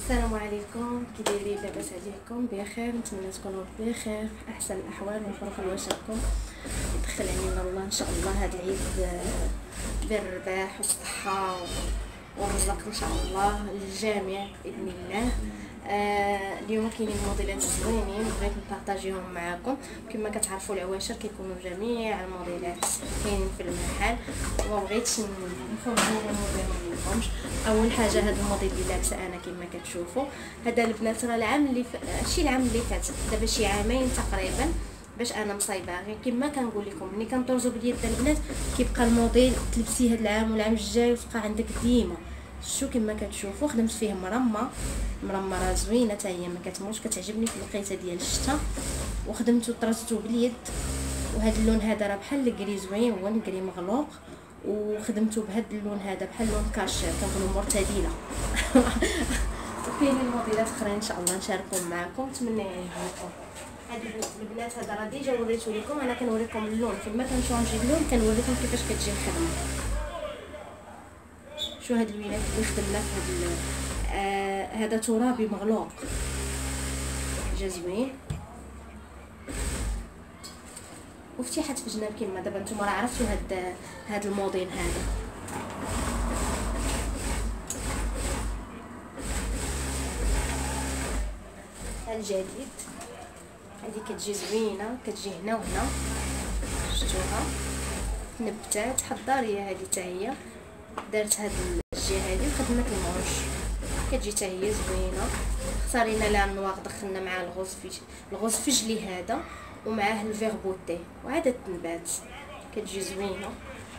السلام عليكم، كي دايرين؟ لاباس عليكم؟ بخير؟ نتمنى تكونوا بخير في احسن الاحوال. مبروك لواشركم، يدخل علينا الله ان شاء الله هذا العيد بالرباح والصحه والرزق ان شاء الله للجميع باذن الله. اليوم كاينين موديلات زوينين بغيت نبارطاجيهم معكم. كما كتعرفوا العواشر كيكونوا جميع الموديلات كاينين في المحل، وما بغيتش نخرجوا لكمش. اول حاجه هذا الموديل اللي لابسه انا كما كتشوفوا، هذا البنات راه العام اللي شي العام اللي فات، دابا شي عامين تقريبا باش انا مصايبه. غير كما كنقول لكم ملي كنطرزوا باليد البنات كيبقى الموديل تلبسيه هذا العام والعام الجاي وتبقى عندك ديما. شو كما كتشوفوا خدمت فيه مرمى راه زوينه حتى هي، ما كتموش، كتعجبني في الوقيته ديال الشتاء. وخدمته طرزته باليد، وهذا اللون هذا راه بحال الكري زوين، هو الكري مغلوق، وخدمته بهذا اللون هذا بحال لون كاشير كنقولوا مرتديله. وكاينين موديلات اخرين ان شاء الله نشاركهم معكم، نتمنى يعجبكم. هاد البنات هذا راه ديجا وريته لكم، انا كنوريكم اللون فيما كنشونجي اللون كنوريكم كيفاش كتجي الخدمه. شو هاد الوينات اللي خدمنا في هاد هذا ترابي مغلوق جا زوين، وفتيحه في جناب كيما دابا نتوما راه عرفتوا هاد الموديل هذا. الجديد هذه كتجي زوينه، كتجي هنا وهنا، شفتوها نبتات حضاريه هذه حتى هي، دارت هاد الجهه هذه وخدمت المونش، كتجي حتى هي زوينه. اختارينا لها النواغ، دخلنا معاه الغوز فجلي هذا ومعاه الفيربوتي وعاد التنبات، كتجي زوينه.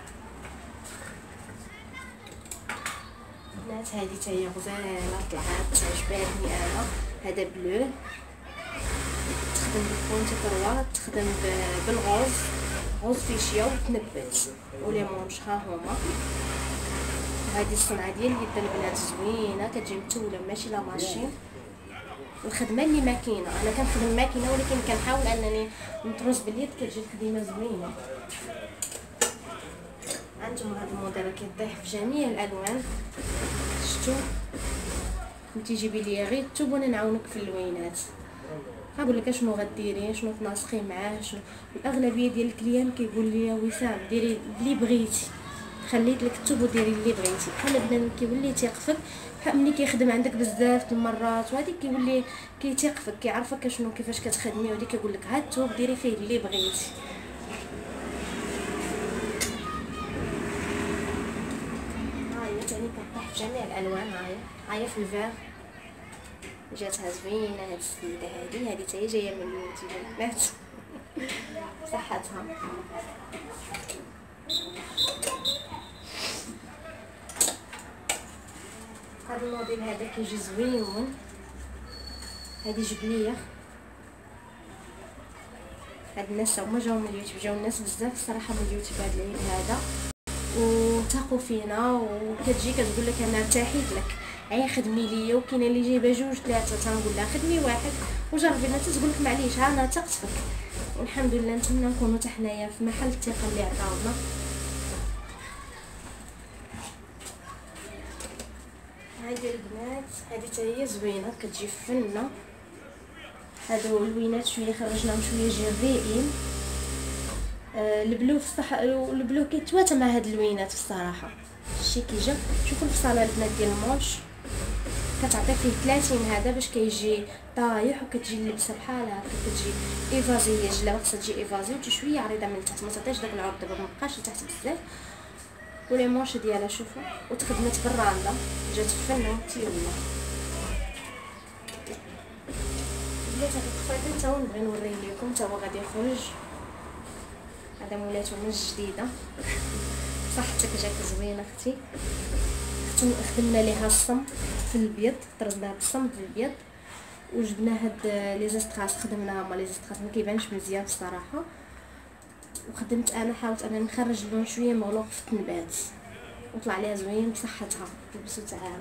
بنات هذه حتى هي غزاله طلعت عجباتني انا. هذا بلو تخدم بالبونتي كروات، تخدم بالغوز، غوز فيشيا وتنبت وليمونش. ها هما هذه الصنعه ديال يد البنات زوينه، كتجي متوله ماشي لا ماشين. الخدمه اللي ماكينه، انا كنخدم ماكينه ولكن كنحاول انني نطرز باليد، كتجي الخدمه زوينه. عندهم هذا الموديل كيطيح في جميع الالوان، شفتوا؟ انت جيبي لي غير الثوب وانا نعاونك في اللوينات. غنقول لك شنو غديري، شنو تناسقي معاه، شنو. الاغلبيه ديال الكليان كيقول لي وسام ديري اللي بغيتي، خليت لك الثوب وديري اللي بغيتي. بحال بنادم كيولي تيقفك، بحال ملي كيخدم عندك بزاف المرات وهذيك كيولي كيتيقفك، كيعرفك شنو كيفاش كتخدمي، وهذيك كيقول لك ها الثوب ديري فيه اللي بغيتي. هاهي ثاني كطيح في جميع الالوان. هاهي في الفيغ جاتها زوينه هاد السيده هادي حتى هي جايه من اليوتيوب البنات. صحتها. هذا الموديل هذا كيجي زوين، هذه جبليه. هاد الناس هما جاو من اليوتيوب، جاو الناس بزاف الصراحه من اليوتيوب هذا العيد هذا، وثقوا فينا وكتجي كتقول لك انا ارتاحيت لك، عي خدمي ليا. وكاينه اللي جايبه جوج ثلاثه تنقول لها خدمي واحد وجربي، لا تقول لك معليش ها انا ثقت فيك. والحمد لله نتمنى نكونوا حتى حنايا في محل الثقه اللي عطاونا. هذه البنات هذه حتى هي زوينه، كتجي فنه. هادو الوينات شويه خرجناهم شويه جريئين. البلو في الصح، البلو كيتواتى مع هاد الوينات الصراحه. شتي كي جا، شوفوا الفصاله البنات ديال المونش كتعطي فيه 30 هذا باش كيجي طايح، وكتجي اللبسه بحال هكا، كتجي ايفازيه. جلابه خصها تجي ايفازيه وتجي شويه عريضه من التحت، ما تعطيش داك العرض دابا مابقاش لتحت بزاف. ولي مونش ديالها شوفوا، وتخدمت بالراندا جات فنه متيوله. بلات هاد الخفيط تا هو نبغي نوريه لكم، تا هو غادي يخرج. هذا مولاتو من جديده، صحتك جاك زوينه اختي. خدمنا ليها الصم في البيض، طرزناها بالصم في البيض، وجبنا هاد لي زيستراس خدمناها هما لي زيستراس ما كيبانش مزيان الصراحه. وخدمت انا، حاولت انا نخرج اللون شويه مغلوق في التنبات وطلع ليها زوين بصحتها. لبسوا تعالوا.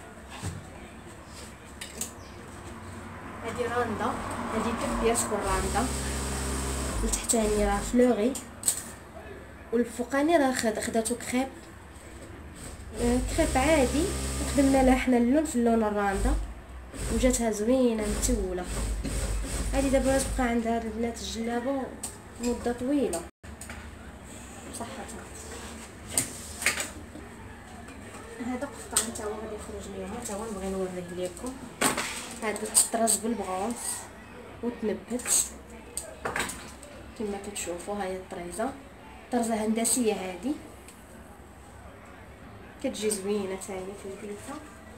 هذه راندا، هذه كبياس بالراندا، التحتاني راه فلوري والفوقاني راه خداتو كريب عادي. خدمنا لها حنا اللون في اللون الراندا، وجاتها زوينه متوله. هذه دابا تبقى عند هاد البنات الجلابه مده طويله بصحتها. هذا قطعه تا هو غادي يخرج اليوم، تا هو نبغي نوريه لكم. هذا تطرز بالبغونس وتنبت كما كتشوفوا. هاهي الطريزه، طرزه هندسيه هذه كتجي زوينه حتى هي في البيتزا.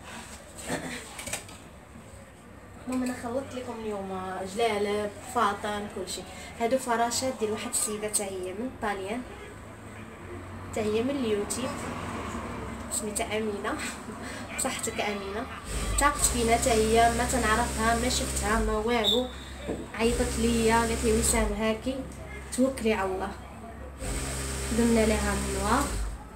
المهم انا خلطت لكم اليوم جلالب فاطم كلشي. هادو فراشات ديال واحد السيده حتى هي من طاليان، حتى هي من اليوتيوب، سميتها امينه. صحتك امينه. تاقت فينا حتى هي، ما تنعرفها ما شفتها ما والو، عيطت ليا قالت لي وسام هاكي توكلي على الله. خدمنا لها النوار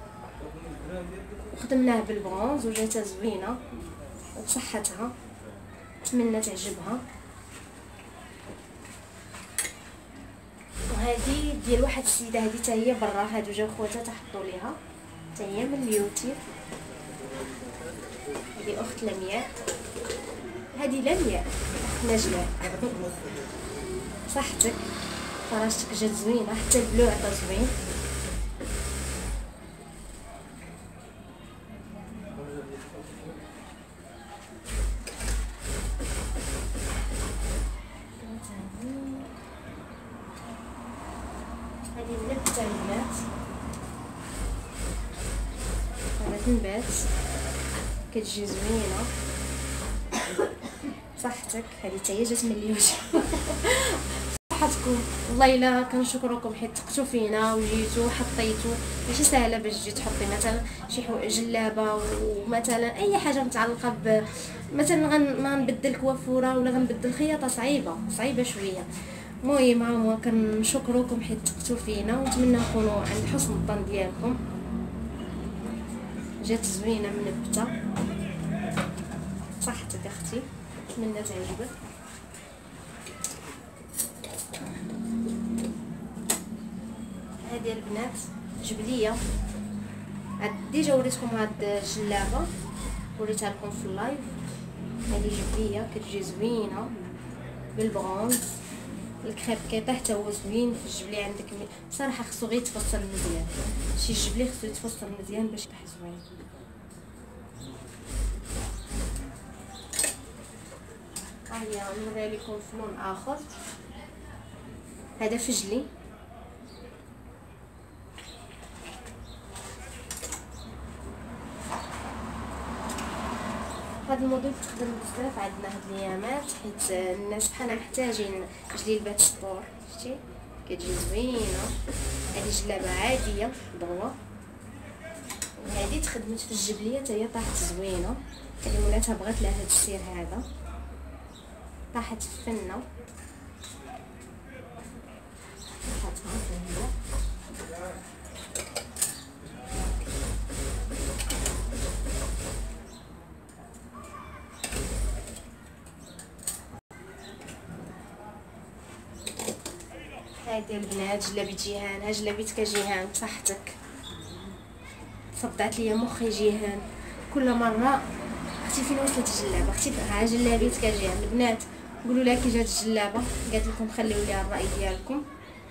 وخدمناه بالبرونز وجاتها زوينه وبصحتها، نتمنى تعجبها. وهذه ديال واحد السيده، هذه حتى هي برا، هادو جاو خواتها تحطوا ليها، حتى هي من اليوتيوب. هذه اخت لمياء، هذه لمياء اخت نجلاء. صحتك، فراشتك جات زوينه، حتى البلوع عطا زوين. هذه النبته البنات، هذا تنبات كتجي زوينه. صحتك، هذه حتى هي جات من اليوتيوب. صحتكم، والله الا كنشكركم حيت ثقتوا فينا وجيتوا وحطيتوا. ماشي سهله باش تجي تحطي مثلا شي جلابه ومثلا اي حاجه متعلقه مثلا غنبدل كوافوره ولا غنبدل خياطه، صعيبه شويه. المهم كنشكركم حيت ثقتوا فينا ونتمنى نكونوا عند حسن الظن ديالكم. جات زوينه منبته. صحتك اختي، نتمنى تعجبك. هذه البنات جبليه، ديجا وريتكم هاد الجلابه، وريتها لكم في اللايف. هذه جبليه كتجي زوينه بالبرونز. الكريب كيطيح حتى هو زوين في الجبليه. عندك بصراحه خصو غير يتفصل مزيان، شي الجبلي خصو يتفصل مزيان باش يطيح زوين. هيا نوري لكم في لون اخر. هذا فجلي، هذا الموديل تخدم بزاف عندنا هاد الايامات، حيت الناس بحالنا محتاجين جليبات سبور. شتي كتجي زوينه. هذه جلابه عاديه ضوء، وهذه تخدمت في الجبليه حتى هي طاحت زوينه. هذه مولاتها بغات لها هاد السير هذا، طاحت في فنه. طاحتها هي هادي البنات جلابيه جيهان. ها جلابيتك جيهان بصحتك. صدعت ليا مخي جيهان، كل مره اختي فين وصلت الجلابه، اختي ها جلابيتك جيهان. البنات قولوا لها كي جات الجلابه، قالت لكم خليوا لي الراي ديالكم.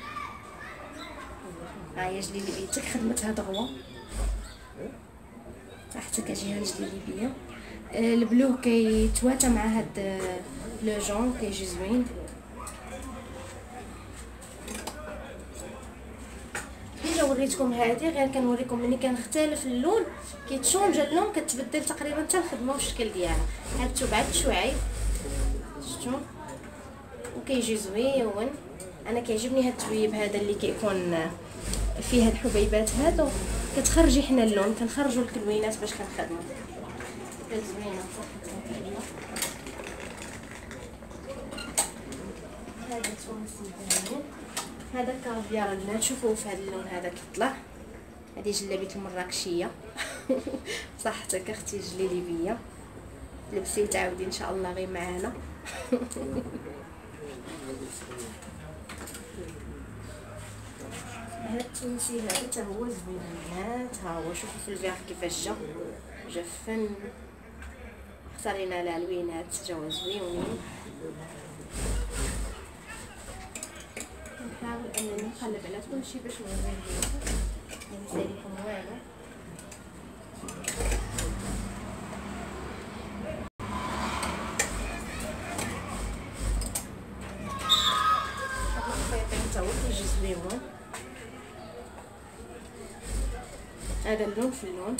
ها هي جلابيتك خدمتها دغوا. صحتك جيهان جلابيه. البلو كيتواتى مع هاد لو جون، كيجي زوين. ديجا وريتكم هذه، غير كنوريكم ملي كنختلف اللون كيتشونجا اللون، كتبدل تقريبا حتى الخدمه والشكل ديالها. هادو بعد شويه شفتوا وكيجي زوين. انا كيعجبني هاد التويب هذا اللي كيكون فيه هاد الحبيبات هادو، كتخرجي حنا اللون، كنخرجوا الكلوينات باش كنخدموا. زوينه هذا تونسي. هذا كافيار البنات، شوفوا في هذا اللون هذا كيطلع. هذه جلابيه المراكشيه. صحتك اختي جليبيه، لبسي وتعاودي ان شاء الله غير معانا. هذا التونسي هذا حتى هو زوين البنات. ها هو شوفوا في الفيغ كيفاش جا فن. اختارينا العلوينات جاو زويونين. نحاول انني نقلب على كلشي باش ما ننسى لكم والو. هاد الخيط حتى هو كيجي زويون. هذا اللون في اللون.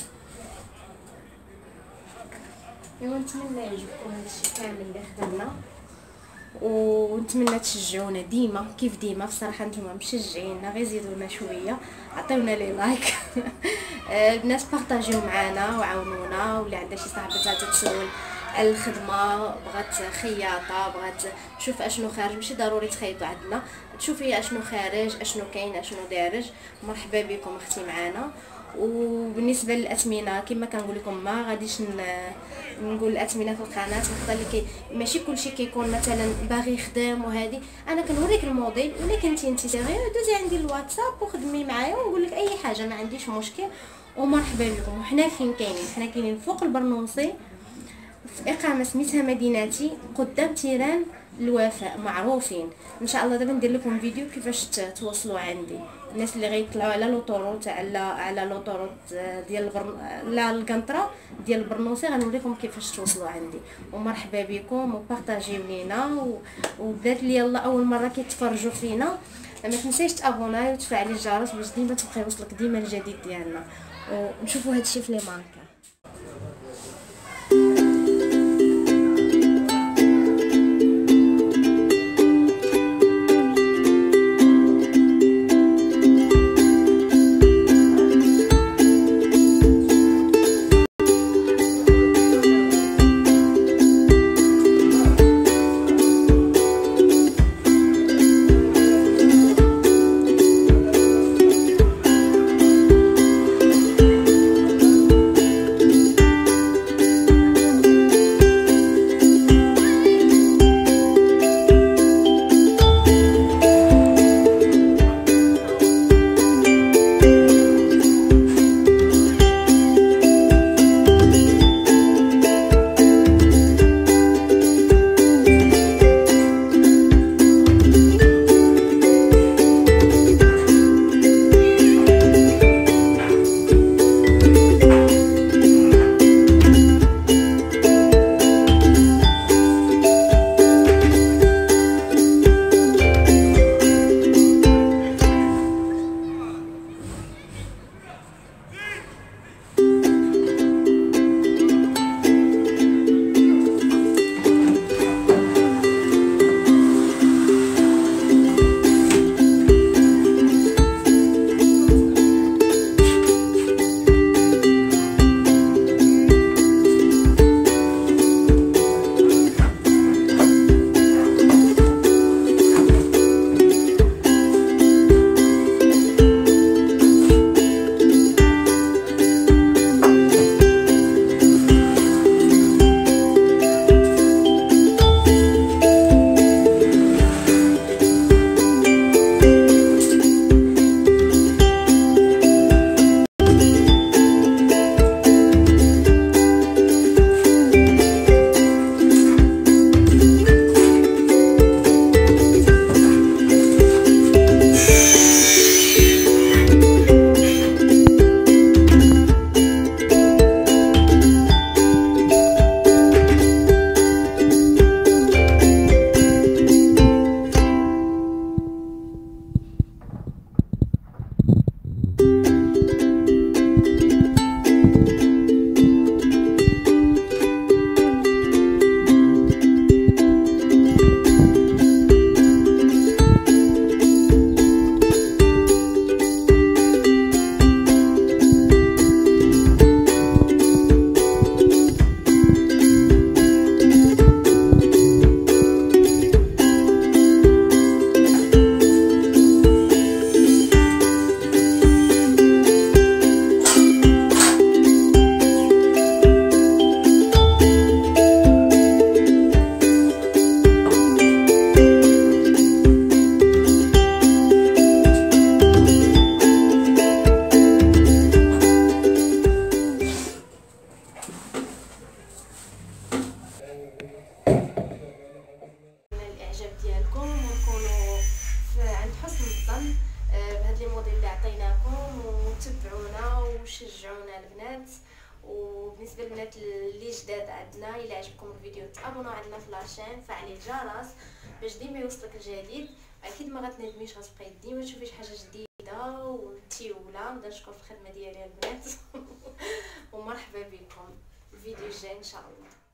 ايوا نتمنى يعجبكم هادشي كامل اللي خدمنا، ونتمنى تشجعونا ديما كيف ديما. بصراحه نتوما مشجعينا، غير زيدوا لنا شويه، عطيونا لي لايك. البنات بارطاجيو معنا وعاونونا، ولا عندها شي صاحبتها تتسول على الخدمه، بغات خياطه، بغات تشوف اشنو خارج، ماشي ضروري تخيطوا عندنا، تشوفي اشنو خارج، اشنو كاين، اشنو دارج. مرحبا بكم اختي معنا. وبالنسبه للاثمنه كما كنقول لكم، ما غاديش نقول الاثمنه في القناه، خاطر ماشي كلشي كيكون مثلا باغي يخدم وهذه. انا كنوريك الموديل، ولا كنتي انت صغيره دوزي عندي الواتساب وخدمي معايا ونقول لك اي حاجه، ما عنديش مشكل. ومرحبا بكم. وحنا فين كاينين؟ حنا كاينين فوق البرنوصي في اقامه سميتها مدينتي قدام تيران الوفاء، معروفين. ان شاء الله دابا ندير لكم فيديو كيفاش توصلوا عندي. الناس اللي غيطلعوا على لوطوروت، على لوطوروت ديال لا القنطره ديال البرنوسي، غنوريكم كيفاش توصلوا عندي. ومرحبا بكم، وبارطاجيو لينا، وبدات لي يلا اول مره كيتفرجوا فينا، ما تنسيش تابوناي وتفعلي الجرس باش ديما تبقى يوصلك ديما الجديد ديالنا. ونشوفوا هادشي في لي ماركه. بالنسبه للبنات اللي جداد عندنا، الا عجبكم الفيديو تابوناو عندنا في لاشين، فعلي الجرس باش ديما يوصلك الجديد. اكيد ما غتندميش، غتبقاي ديما تشوفي شي حاجه جديده ومتيوله. نبدا نشكر في الخدمه ديالي البنات ومرحبا بكم الفيديو الجاي ان شاء الله.